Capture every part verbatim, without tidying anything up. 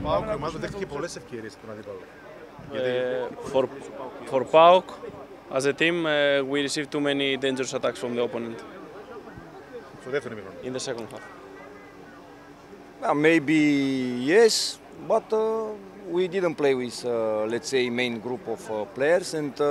ΠΑΟΚ η ομάδα δέχτηκε πολλές ευκαιρίες από τον αντίπαλο. Uh, for, for PAOK, as a team, uh, we received too many dangerous attacks from the opponent. Στο δεύτερο ημίχρονο. In the second half. Uh, maybe yes, but uh, we didn't play with, uh, let's say, main group of uh, players, and uh,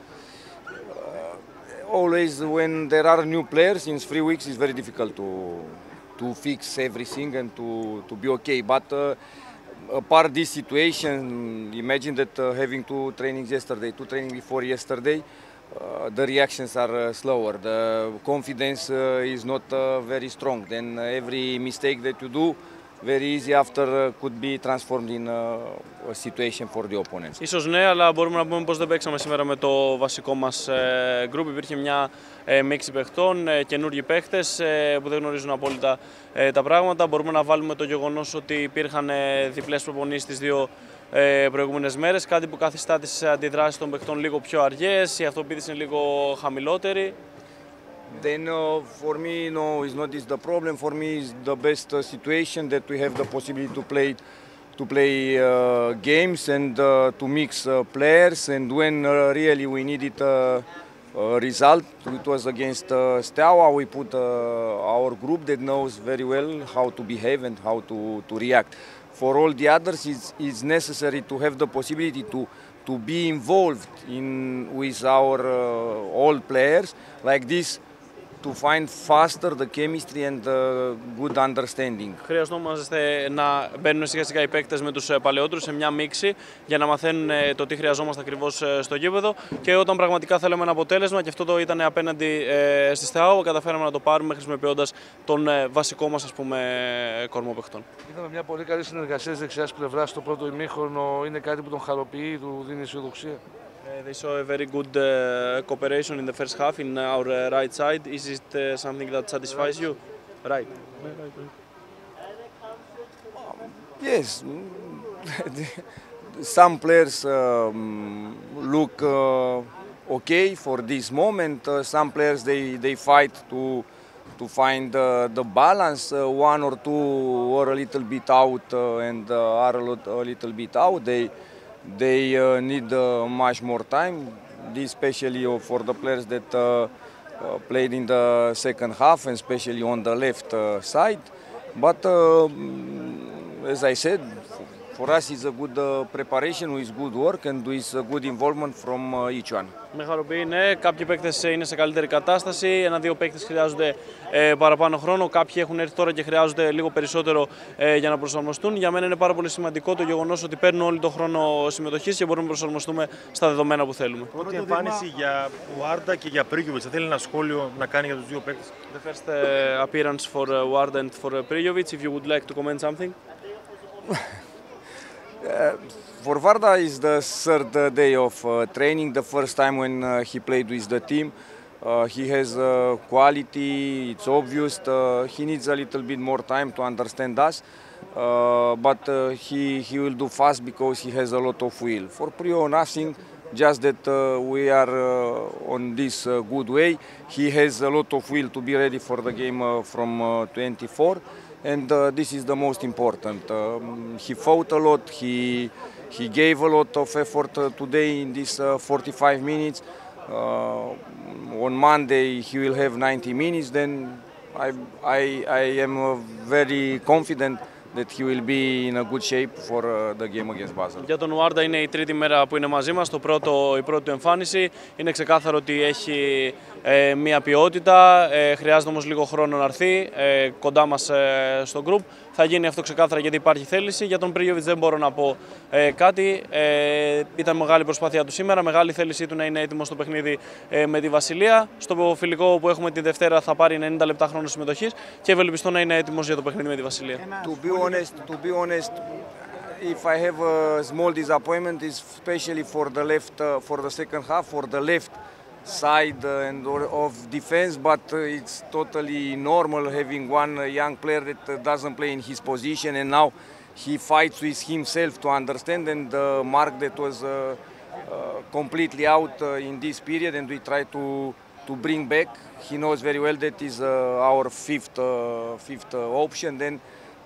uh, always when there are new players in three weeks, it's very difficult to to fix everything and to to be okay. But uh, apart this situation, imagine that uh, having two trainings yesterday, two trainings before yesterday. Uh, the reactions are uh, slower, the confidence uh, is not uh, very strong. Then uh, every mistake that you do, very easy after uh, could be transformed in uh, a situation for the opponents. Ίσως ναι, αλλά μπορούμε να πούμε πως δεν παίξαμε σήμερα με το βασικό μας ε, group. Υπήρχε μια ε, μίξη παιχτών, ε, καινούργιοι παίχτες ε, που δεν γνωρίζουν απόλυτα ε, τα πράγματα. Μπορούμε να βάλουμε το γεγονός ότι υπήρχαν ε, διπλές προπονήσεις τις δύο ε, προηγούμενες μέρες, κάτι που καθιστά τις αντιδράσεις των παιχτών λίγο πιο αργές, η αυτοποίθηση είναι λίγο χαμηλότερη. Then uh, for me, no, it's not this the problem. For me, it's the best uh, situation that we have the possibility to play, to play uh, games and uh, to mix uh, players. And when uh, really we needed uh, a result, it was against uh, Steaua. We put uh, our group that knows very well how to behave and how to, to react. For all the others, it's, it's necessary to have the possibility to to be involved in with our uh, all players like this. To find faster the chemistry and the good understanding. Χρειαζόμαστε να μπαίνουν σιγά σιγά οι παίκτες με τους παλαιότερους σε μια μίξη για να μαθαίνουν το τι χρειαζόμαστε ακριβώς στο γήπεδο και όταν πραγματικά θέλαμε ένα αποτέλεσμα και αυτό το ήταν απέναντι στη Steaua, καταφέραμε να το πάρουμε χρησιμοποιώντας τον βασικό μας ας πούμε κορμό παιχτών. Είδαμε μια πολύ καλή συνεργασία της δεξιάς πλευράς στο πρώτο ημίχρονο, είναι κάτι που τον χαροποιεί, του δίνει αισιοδοξία. Uh, they saw a very good uh, cooperation in the first half in our uh, right side. Is it uh, something that satisfies you? Right. Yes. Some players um, look uh, okay for this moment. Uh, some players they, they fight to to find uh, the balance. Uh, one or two were a little bit out uh, and uh, are a, lot, a little bit out. They They uh, need uh, much more time, this especially for the players that uh, uh, played in the second half and especially on the left uh, side. But uh, as I said, for us it's a good uh, preparation with good work and with a good involvement from uh, each one. Με χαροποιεί, ναι. Κάποιοι παίκτες είναι σε καλύτερη κατάσταση. Ένα-δύο παίκτες χρειάζονται ε, παραπάνω χρόνο. Κάποιοι έχουν έρθει τώρα και χρειάζονται λίγο περισσότερο ε, για να προσαρμοστούν. Για μένα είναι πάρα πολύ σημαντικό το γεγονός ότι παίρνουν όλο τον χρόνο συμμετοχής και μπορούμε να προσαρμοστούμε στα δεδομένα που θέλουμε. Πρώτη εμφάνιση για Warda και για Prijovic. Θα θέλει ένα σχόλιο να κάνει για τους δύο παίκτες. The first uh, appearance for uh, Warda and for uh, Prijovic. If you would like to comment something. Uh, for Warda is the third uh, day of uh, training, the first time when uh, he played with the team. Uh, he has uh, quality, it's obvious. Uh, he needs a little bit more time to understand us, uh, but uh, he, he will do fast because he has a lot of will. For Prio, nothing, just that uh, we are uh, on this uh, good way. He has a lot of will to be ready for the game uh, from uh, twenty-four. And uh, this is the most important. Um, he fought a lot, he, he gave a lot of effort uh, today in these uh, forty-five minutes. Uh, on Monday he will have ninety minutes, then I, I, I am uh, very confident that he will be in a good shape for uh, the game against Basel. Για τον Warda είναι η τρίτη μέρα που είναι μαζί μας, το πρώτο, η πρώτη του εμφάνιση. Είναι ξεκάθαρο ότι έχει ε, μία ποιότητα, ε, χρειάζεται όμως λίγο χρόνο να έρθει ε, κοντά μας ε, στο group. Θα γίνει αυτό ξεκάθαρα γιατί υπάρχει θέληση. Για τον Prijovic δεν μπορώ να πω ε, κάτι. Ε, ήταν μεγάλη προσπάθεια του σήμερα, μεγάλη θέλησή του να είναι έτοιμο στο παιχνίδι ε, με τη Βασιλεία. Στο φιλικό που έχουμε τη Δευτέρα θα πάρει ενενήντα λεπτά χρόνο συμμετοχής και ευελπιστώ να είναι έτοιμος για το παιχνίδι με τη Βασιλεία. To be honest, to be honest, if I have a small disappointment, is especially for the left, uh, for the second half, for the left side uh, and or, of defense. But uh, it's totally normal having one uh, young player that uh, doesn't play in his position, and now he fights with himself to understand. And uh, Mark that was uh, uh, completely out uh, in this period, and we try to to bring back. He knows very well that is uh, our fifth uh, fifth uh, option. Then. Uh,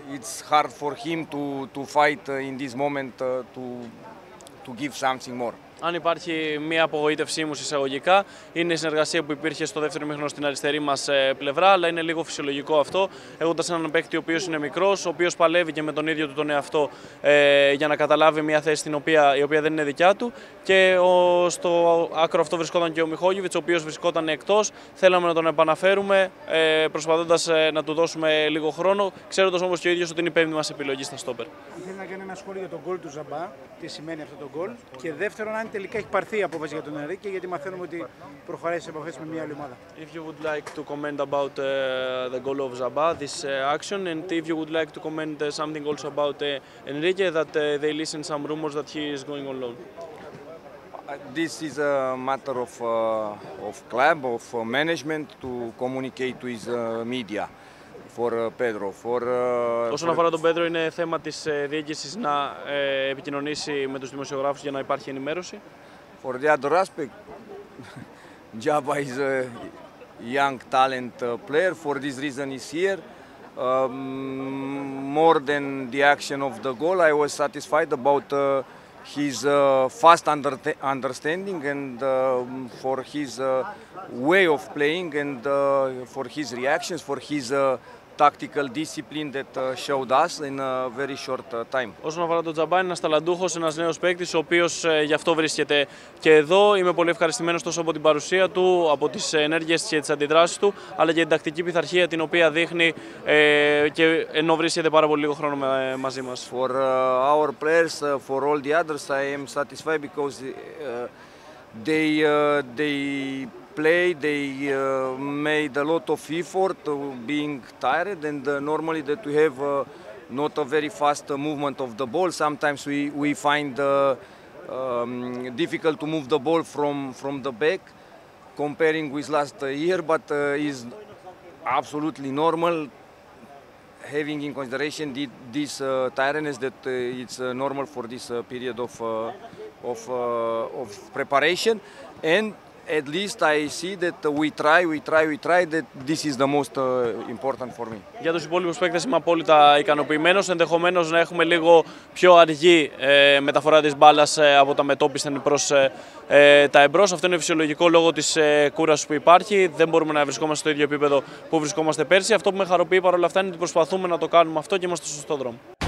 it's hard for him to, to fight uh, in this moment uh, to, to give something more. Αν υπάρχει μία απογοήτευσή μου εισαγωγικά, είναι η συνεργασία που υπήρχε στο δεύτερο ημίχρονο στην αριστερή μας πλευρά, αλλά είναι λίγο φυσιολογικό αυτό, έχοντας έναν παίκτη ο οποίος είναι μικρός, ο οποίος παλεύει και με τον ίδιο του τον εαυτό ε, για να καταλάβει μια θέση την οποία, η οποία δεν είναι δικιά του. Και ο, στο άκρο αυτό βρισκόταν και ο Μιχόγεβιτς, ο οποίος βρισκόταν εκτός. Θέλαμε να τον επαναφέρουμε, ε, προσπαθώντας ε, να του δώσουμε λίγο χρόνο, ξέροντας όμως και ο ίδιος ότι είναι η πέμπτη μας επιλογή στα στόπερ. Ήθελα να κάνει ένα σχόλιο για τον γκολ του Ζαμπά, τι σημαίνει αυτό το γκολ. Και δεύτερον, αν τελικά έχει πάρθει η απόφαση για τον Ενρίκε, γιατί μαθαίνουμε ότι προχωράει σε επαφές με μια άλλη ομάδα. If you would like to comment about uh, the goal of Zaba, this uh, action, and if you would like to comment uh, something also about uh, Enrique, that uh, they listen some rumors that he is going on loan. This is a matter of, uh, of club, of uh, management to communicate to his uh, media for uh, Pedro. For, uh, Όσον αφορά τον Πέντρο, είναι θέμα της uh, διοίκησης να uh, επικοινωνήσει με τους δημοσιογράφους για να υπάρχει ενημέρωση. For the other aspect, Jaba is a young talent uh, player. For this reason, he's here. Um, more than the action of the goal, I was satisfied about uh, his uh, fast under understanding and uh, for his uh, way of playing and uh, for his reactions, for his uh, tactical discipline that uh, showed us in a very short uh, time. Όσον αφορά τον Τζαμπά, είναι ένας ταλαντούχος, ένας νέος παίκτης, ο οποίος ε, γι' αυτό βρίσκεται και εδώ. Είμαι πολύ ευχαριστημένος τόσο από την παρουσία του, από τις ενέργειες και τις αντιδράσεις του, αλλά και την τακτική πειθαρχία την οποία δείχνει ε, και ενώ βρίσκεται πάρα πολύ λίγο χρόνο με, μαζί μας. For uh, our players, uh, for all the others, I am satisfied because uh, they uh, they. play, they uh, made a lot of effort, uh, being tired, and uh, normally that we have uh, not a very fast uh, movement of the ball. Sometimes we, we find uh, um, difficult to move the ball from, from the back, comparing with last uh, year, but uh, is absolutely normal, having in consideration the, this uh, tiredness that uh, it's uh, normal for this uh, period of, uh, of, uh, of preparation. And at least I see that we try, we try, we try, that this is the most uh, important for me. Για τους υπόλοιπους παίκτες είμαι απόλυτα ικανοποιημένος, ενδεχομένως να έχουμε λίγο πιο αργή ε, μεταφορά της μπάλας ε, από τα μετώπισθεν προς ε, ε, τα εμπρός. Αυτό είναι φυσιολογικό λόγω της ε, κούρασης που υπάρχει. Δεν μπορούμε να βρισκόμαστε στο ίδιο επίπεδο που βρισκόμαστε πέρσι. Αυτό που με χαροποιεί παρόλα αυτά είναι ότι προσπαθούμε να το κάνουμε αυτό και είμαστε στο σωστό δρόμο.